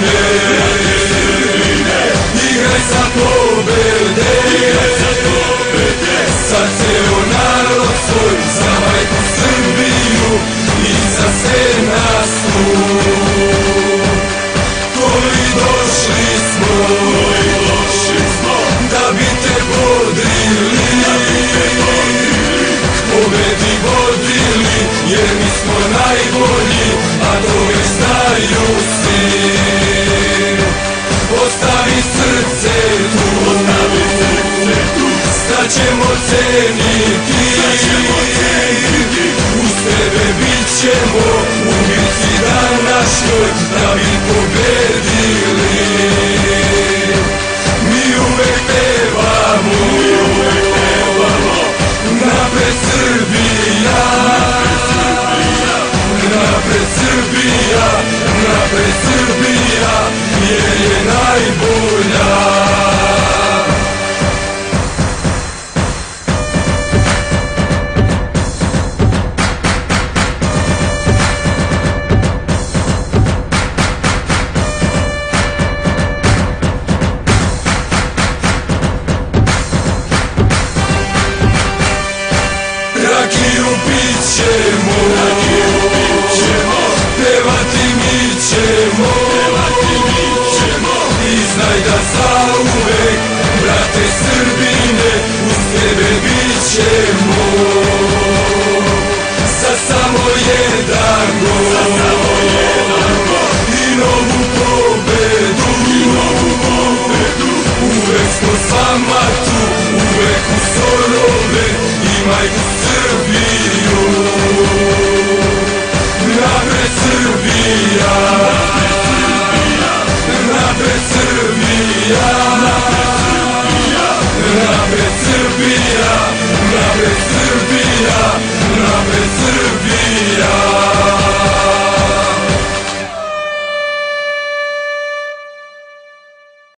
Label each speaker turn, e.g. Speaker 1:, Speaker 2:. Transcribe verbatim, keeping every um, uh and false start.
Speaker 1: Srbine, igraj za pobede, za ceo narod svoj, za majku Srbiju i za sve nas tu. Koji došli smo, da bi te bodrili, pobedi vodili, jer mi smo najbolji, a to već znaju svi. Ostavi srce tu, staćemo ceniti, uz tebe bit ćemo u bici današnjoj, da bi pobedili. Mi uvek pevamo, napred Srbija, napred Srbija, napred Srbija, jer je najbolja. Rakiju pit ćemo, pevati mi ćemo, i znaj da zauvek, brate Srbine, uz tebe bit ćemo. Za samo jedan gol i novu pobedu, uvek smo s vama tu, uvek u zorove i majku Srbiju. Napred Srbija,